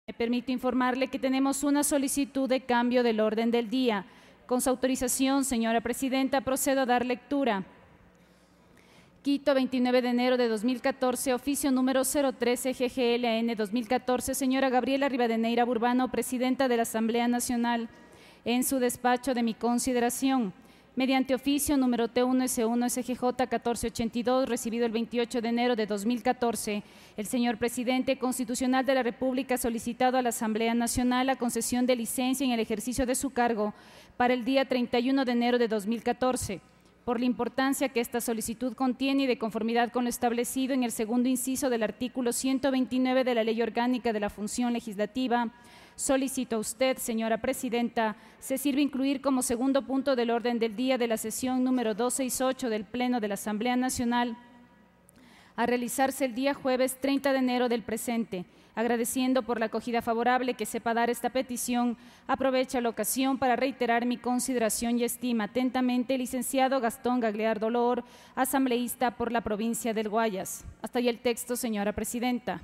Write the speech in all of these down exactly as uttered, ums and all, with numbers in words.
Me permito informarle que tenemos una solicitud de cambio del orden del día. Con su autorización, señora presidenta, procedo a dar lectura. Quito, veintinueve de enero de dos mil catorce, oficio número cero trece G G L A N dos mil catorce, señora Gabriela Rivadeneira Burbano, presidenta de la Asamblea Nacional, en su despacho de mi consideración. Mediante oficio número T uno S uno S G J catorce ochenta y dos, recibido el veintiocho de enero de dos mil catorce, el señor presidente constitucional de la República ha solicitado a la Asamblea Nacional la concesión de licencia en el ejercicio de su cargo para el día treinta y uno de enero de dos mil catorce. Por la importancia que esta solicitud contiene y de conformidad con lo establecido en el segundo inciso del artículo ciento veintinueve de la Ley Orgánica de la Función Legislativa, solicito a usted, señora presidenta, se sirve incluir como segundo punto del orden del día de la sesión número doscientos sesenta y ocho del Pleno de la Asamblea Nacional a realizarse el día jueves treinta de enero del presente. Agradeciendo por la acogida favorable que sepa dar esta petición, aprovecho la ocasión para reiterar mi consideración y estima. Atentamente, el licenciado Gastón Gagliardo Loor, asambleísta por la provincia del Guayas. Hasta ahí el texto, señora presidenta.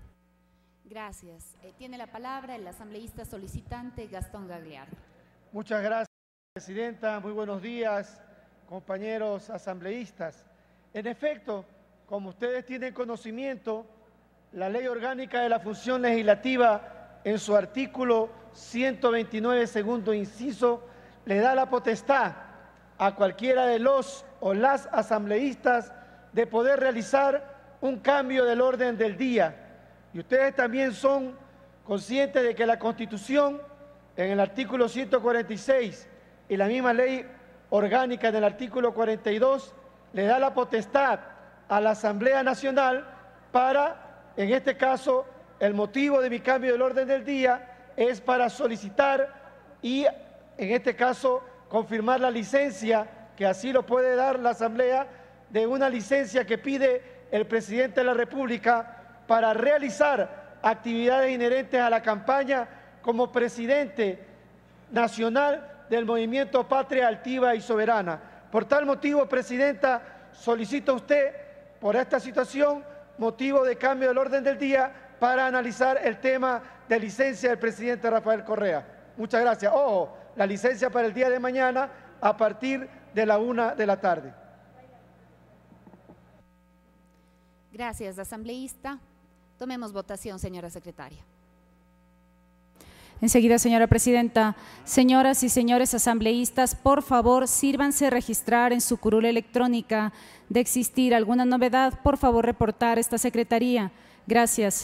Gracias. Eh, tiene la palabra el asambleísta solicitante Gastón Gagliardo. Muchas gracias, presidenta. Muy buenos días, compañeros asambleístas. En efecto, como ustedes tienen conocimiento, la Ley Orgánica de la Función Legislativa, en su artículo ciento veintinueve, segundo inciso, le da la potestad a cualquiera de los o las asambleístas de poder realizar un cambio del orden del día. Y ustedes también son conscientes de que la Constitución, en el artículo ciento cuarenta y seis, y la misma Ley Orgánica en el artículo cuarenta y dos, le da la potestad a la Asamblea Nacional para, en este caso, el motivo de mi cambio del orden del día es para solicitar y, en este caso, confirmar la licencia, que así lo puede dar la Asamblea, de una licencia que pide el presidente de la República para realizar actividades inherentes a la campaña como presidente nacional del movimiento Patria Altiva y Soberana. Por tal motivo, presidenta, solicito a usted, por esta situación, motivo de cambio del orden del día para analizar el tema de licencia del presidente Rafael Correa. Muchas gracias. Ojo, la licencia para el día de mañana a partir de la una de la tarde. Gracias, asambleísta. Tomemos votación, señora secretaria. Enseguida, señora presidenta. Señoras y señores asambleístas, por favor, sírvanse registrar en su curul electrónica. De existir alguna novedad, por favor, reportar esta secretaría. Gracias.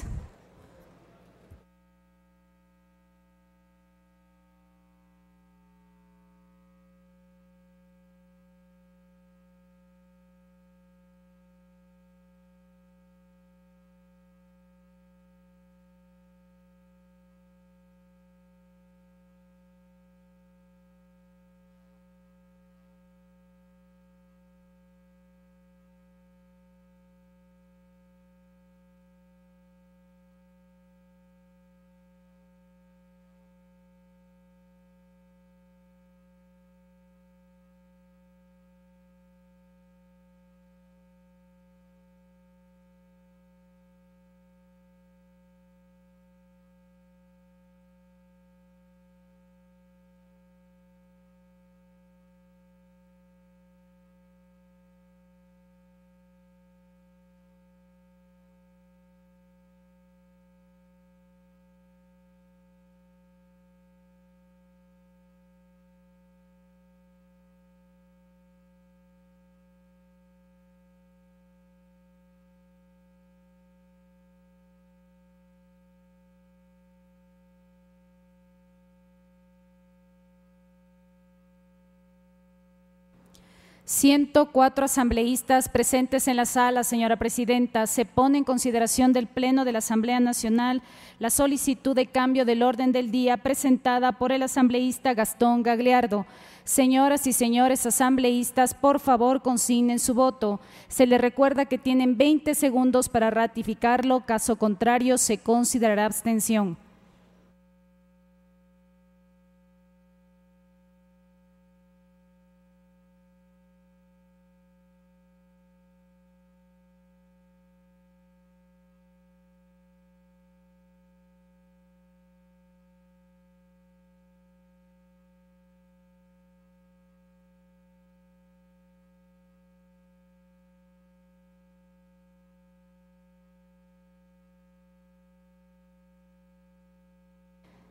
ciento cuatro asambleístas presentes en la sala, señora presidenta. Se pone en consideración del Pleno de la Asamblea Nacional la solicitud de cambio del orden del día presentada por el asambleísta Gastón Gagliardo. Señoras y señores asambleístas, por favor, consignen su voto. Se les recuerda que tienen veinte segundos para ratificarlo. Caso contrario, se considerará abstención.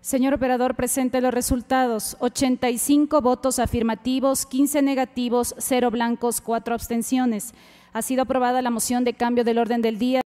Señor operador, presente los resultados. ochenta y cinco votos afirmativos, quince negativos, cero blancos, cuatro abstenciones. Ha sido aprobada la moción de cambio del orden del día.